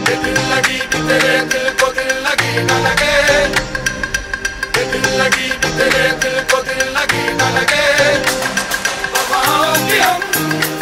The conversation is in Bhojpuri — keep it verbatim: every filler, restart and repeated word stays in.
दिल लगी भी तेरे दिल को दिल लगी न लगे, दिल लगी भी तेरे दिल को दिल लगी न लगे, वफाओं की हम